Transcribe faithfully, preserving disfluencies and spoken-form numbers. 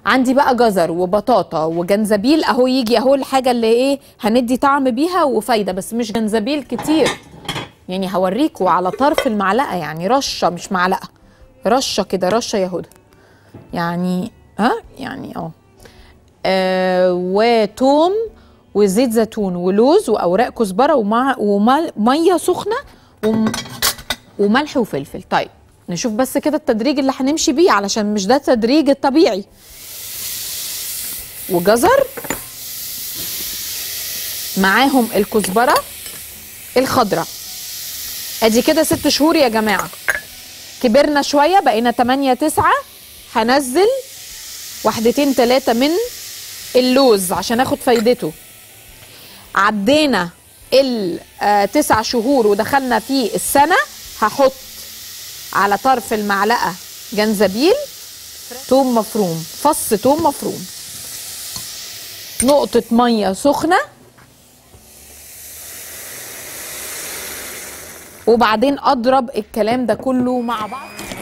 عندي بقى جزر وبطاطا وجنزبيل اهو، يجي اهو الحاجه اللي ايه هندي طعم بيها وفايده، بس مش جنزبيل كتير يعني، هوريكوا على طرف المعلقه يعني، رشه مش معلقه، رشه كده، رشه يا هدى يعني، ها يعني اه آه، وتوم وزيت زيتون ولوز واوراق كزبره ومع وميه سخنه وم وملح وفلفل. طيب نشوف بس كده التدريج اللي هنمشي بيه علشان مش ده التدريج الطبيعي. وجزر معاهم الكزبره الخضراء، ادي كده ست شهور يا جماعه. كبرنا شويه بقينا تمانية تسعة، هنزل واحدتين تلاتة من اللوز عشان اخد فايدته. عدينا التسع شهور ودخلنا في السنه، هحط على طرف المعلقه جنزبيل، توم مفروم، فص توم مفروم، نقطه ميه سخنه، وبعدين اضرب الكلام ده كله مع بعض.